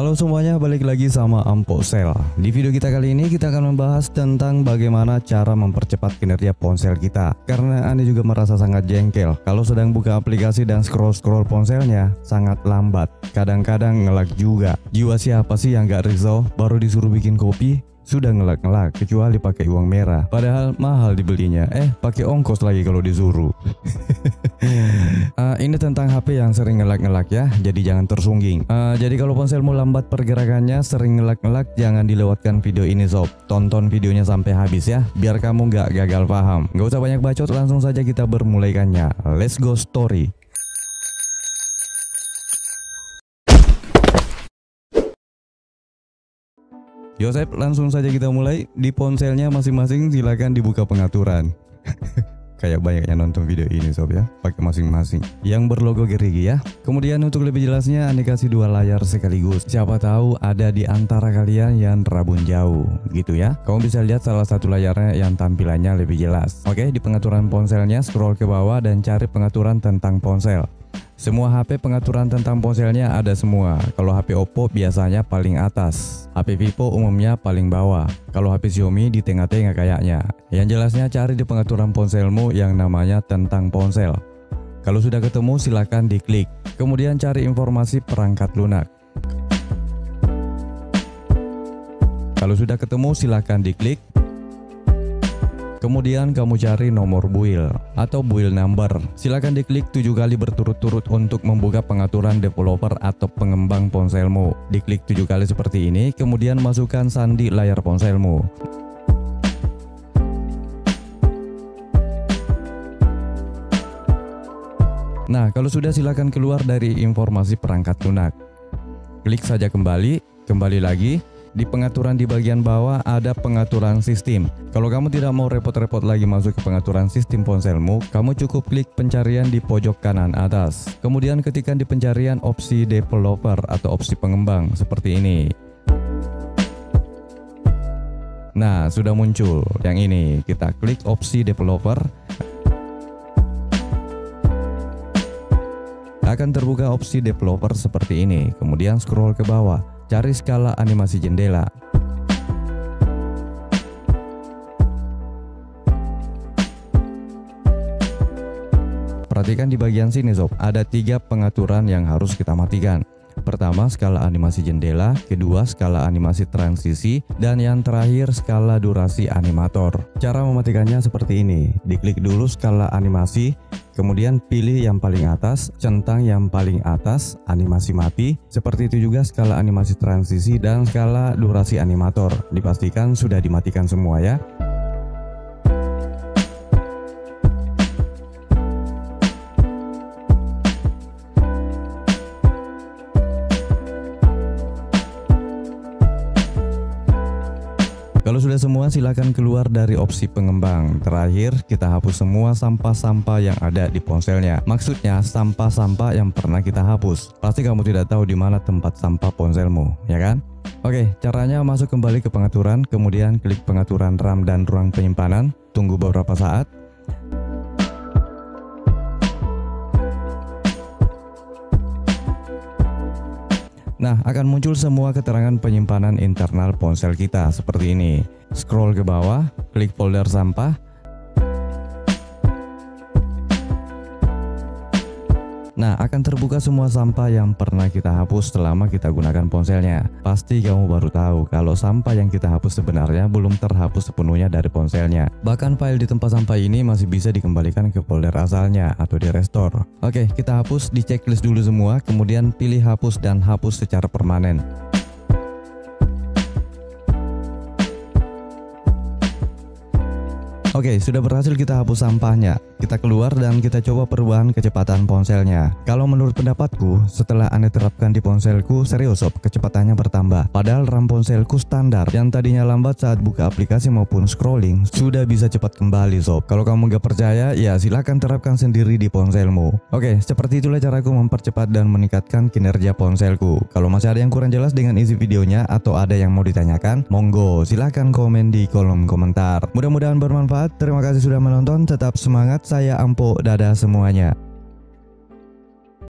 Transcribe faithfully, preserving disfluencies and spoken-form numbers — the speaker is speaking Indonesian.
Halo semuanya, balik lagi sama Amponsel. Di video kita kali ini kita akan membahas tentang bagaimana cara mempercepat kinerja ponsel kita. Karena Anda juga merasa sangat jengkel kalau sedang buka aplikasi dan scroll-scroll ponselnya sangat lambat. Kadang-kadang nge-lag juga. Jiwa siapa sih yang gak risau baru disuruh bikin kopi sudah ngelak-ngelak, kecuali pakai uang merah, padahal mahal dibelinya. Eh, pakai ongkos lagi kalau disuruh. uh, ini tentang H P yang sering ngelak-ngelak ya, jadi jangan tersungging. Uh, jadi kalau ponselmu lambat pergerakannya, sering ngelak-ngelak, jangan dilewatkan video ini sob. Tonton videonya sampai habis ya, biar kamu nggak gagal paham. Nggak usah banyak bacot, langsung saja kita bermulaikannya. Let's go story. Yosep, langsung saja kita mulai. Di ponselnya masing-masing silakan dibuka pengaturan. Kayak banyak yang nonton video ini sob ya, pakai masing-masing yang berlogo Gerigi ya. Kemudian untuk lebih jelasnya Anda kasih dua layar sekaligus. Siapa tahu ada di antara kalian yang rabun jauh gitu ya. Kamu bisa lihat salah satu layarnya yang tampilannya lebih jelas. Oke, di pengaturan ponselnya scroll ke bawah dan cari pengaturan tentang ponsel. Semua H P pengaturan tentang ponselnya ada semua. Kalau H P Oppo biasanya paling atas, H P Vivo umumnya paling bawah. Kalau H P Xiaomi di tengah-tengah kayaknya. Yang jelasnya cari di pengaturan ponselmu yang namanya tentang ponsel. Kalau sudah ketemu silakan diklik. Kemudian cari informasi perangkat lunak. Kalau sudah ketemu silakan diklik. Kemudian kamu cari nomor build atau build number. Silakan diklik tujuh kali berturut-turut untuk membuka pengaturan developer atau pengembang ponselmu. Diklik tujuh kali seperti ini, kemudian masukkan sandi layar ponselmu. Nah, kalau sudah silakan keluar dari informasi perangkat lunak. Klik saja kembali, kembali lagi. Di pengaturan di bagian bawah ada pengaturan sistem. Kalau kamu tidak mau repot-repot lagi masuk ke pengaturan sistem ponselmu, kamu cukup klik pencarian di pojok kanan atas. Kemudian ketikkan di pencarian opsi developer atau opsi pengembang seperti ini. Nah, sudah muncul yang ini. Kita klik opsi developer. Akan terbuka opsi developer seperti ini. Kemudian scroll ke bawah. Cari skala animasi jendela. Perhatikan di bagian sini sob, ada tiga pengaturan yang harus kita matikan. Pertama, skala animasi jendela, kedua skala animasi transisi, dan yang terakhir skala durasi animator. Cara mematikannya seperti ini. Diklik dulu skala animasi, kemudian pilih yang paling atas, centang yang paling atas, animasi mati. Seperti itu juga skala animasi transisi dan skala durasi animator. Dipastikan sudah dimatikan semua ya. Kalau sudah semua silakan keluar dari opsi pengembang. Terakhir kita hapus semua sampah-sampah yang ada di ponselnya. Maksudnya sampah-sampah yang pernah kita hapus. Pasti kamu tidak tahu di mana tempat sampah ponselmu, ya kan? Oke, caranya masuk kembali ke pengaturan, kemudian klik pengaturan RAM dan ruang penyimpanan. Tunggu beberapa saat. Nah, akan muncul semua keterangan penyimpanan internal ponsel kita seperti ini. Scroll ke bawah, klik folder sampah. Nah, akan terbuka semua sampah yang pernah kita hapus selama kita gunakan ponselnya. Pasti kamu baru tahu kalau sampah yang kita hapus sebenarnya belum terhapus sepenuhnya dari ponselnya. Bahkan file di tempat sampah ini masih bisa dikembalikan ke folder asalnya atau di restore. Oke, kita hapus, di checklist dulu semua, kemudian pilih hapus dan hapus secara permanen. Oke, sudah berhasil kita hapus sampahnya. Kita keluar dan kita coba perubahan kecepatan ponselnya. Kalau menurut pendapatku, setelah Anda terapkan di ponselku, serius sob, kecepatannya bertambah. Padahal RAM ponselku standar, yang tadinya lambat saat buka aplikasi maupun scrolling, sudah bisa cepat kembali sob. Kalau kamu gak percaya, ya silahkan terapkan sendiri di ponselmu. Oke, seperti itulah caraku mempercepat dan meningkatkan kinerja ponselku. Kalau masih ada yang kurang jelas dengan isi videonya atau ada yang mau ditanyakan, monggo silahkan komen di kolom komentar. Mudah-mudahan bermanfaat. Terima kasih sudah menonton, tetap semangat, saya Ampo, dadah semuanya.